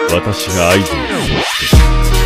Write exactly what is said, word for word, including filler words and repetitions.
私が合図を送って